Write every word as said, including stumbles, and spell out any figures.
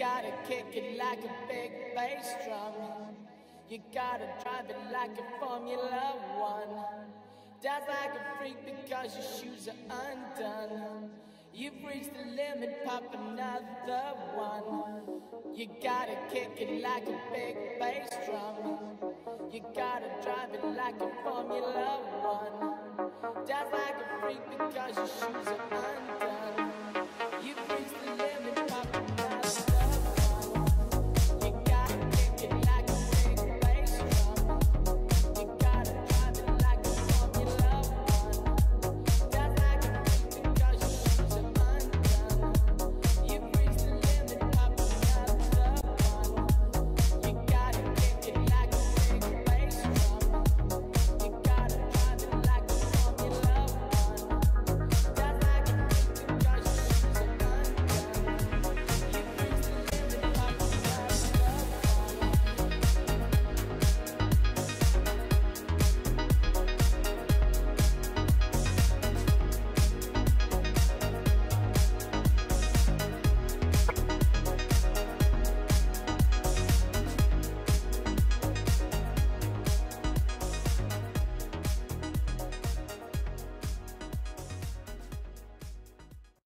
gotta kick it like a big bass drum. You gotta drive it like a Formula One. Dance like a freak because your shoes are undone. You've reached the limit, pop another one. You gotta kick it like a big bass drum. You gotta drive it like a Formula One. Dance like a freak because your shoes are undone.